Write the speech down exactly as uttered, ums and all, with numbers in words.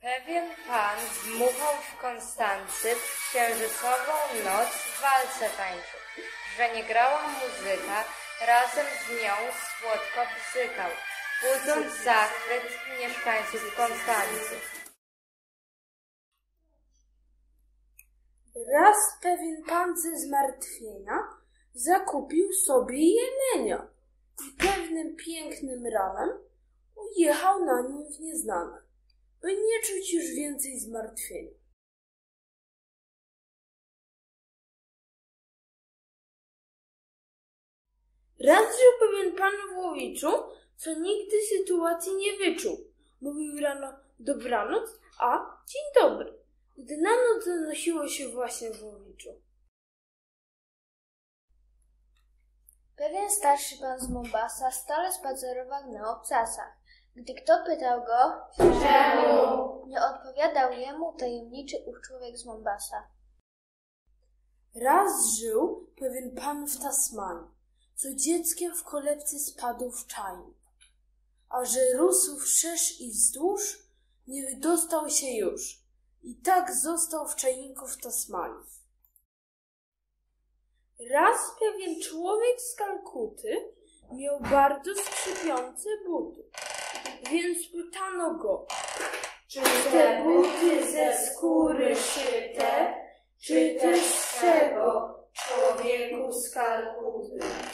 Pewien pan dmuchał w Konstancy w księżycową noc w walce tańczył, że nie grała muzyka, razem z nią słodko bzykał, budząc zachwyt mieszkańców Konstancy. Raz pewien pan ze zmartwienia zakupił sobie jelenia i pewnym pięknym ranem ujechał na nim w nieznane, by nie czuć już więcej zmartwienia. Raz żył pewien pan w Łowiczu, co nigdy sytuacji nie wyczuł. Mówił rano dobranoc, a dzień dobry, gdy na noc zanosiło się właśnie w Łowiczu. Pewien starszy pan z Mombasa stale spacerował na obcasach. Gdy kto pytał go, czemu, nie odpowiadał jemu tajemniczy ów człowiek z Mombasa. Raz żył pewien pan w Tasmanii, co dzieckiem w kolebce spadł w czajnik, a że rósł wszerz i wzdłuż, nie wydostał się już i tak został w czajniku w Tasmanii. Raz pewien człowiek z Kalkuty miał bardzo skrzypiące buty, więc pytano go, czy te buty ze skóry szyte, czy też z czego, człowieku z Kalkuty?